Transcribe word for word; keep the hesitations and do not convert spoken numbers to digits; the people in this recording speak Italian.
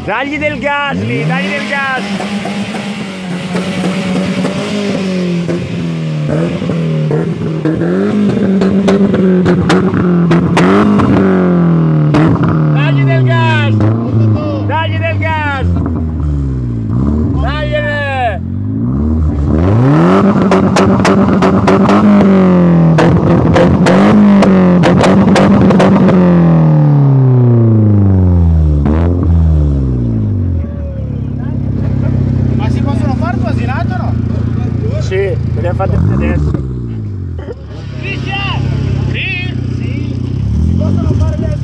Dagli del gas lì, dagli del gas! Dagli del gas! Dagli del gas! Dagliene! Ma si possono fare due asinate o no? Sì, me le ha fatte adesso. Cristian! Sì? Sì! Si possono fare le